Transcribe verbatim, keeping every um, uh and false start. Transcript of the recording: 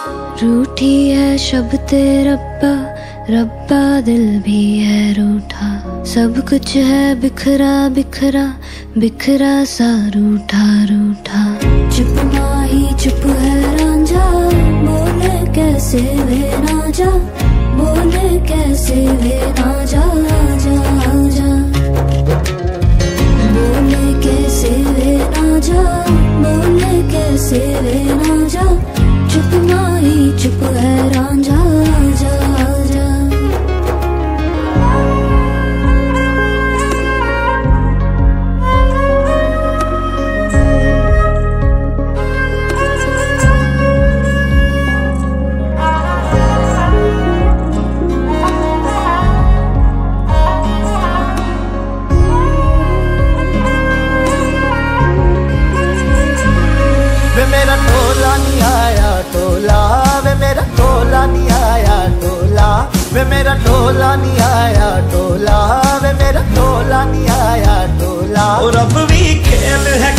रूठी है शब्द रब्बा, रब्बा दिल भी है रूठा। सब कुछ है बिखरा बिखरा, बिखरा सा रूठा रूठा। चुप माही चुप है रांझा, बोले कैसे वे ना जा, बोले कैसे वे ना जा जा जा। बोले कैसे वे ना जा, बोले कैसे वे ना जा। चुप माही चुप है रांझा जा जा। वे मेरा टोला नहीं आया टोला, वे मेरा टोला नहीं आया टोला। वे मेरा टोला नहीं आया टोला, वे मेरा टोला नहीं आया टोला। और अब भी खेल है